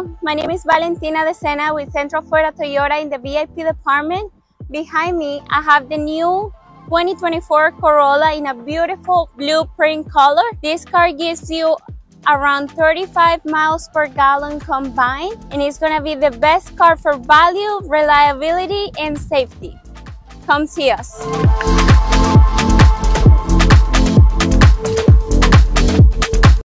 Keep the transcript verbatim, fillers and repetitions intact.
Hello, my name is Valentina De Sena with Central Florida Toyota in the V I P department. Behind me, I have the new twenty twenty-four Corolla in a beautiful blueprint color. This car gives you around thirty-five miles per gallon combined, and it's gonna be the best car for value, reliability, and safety. Come see us.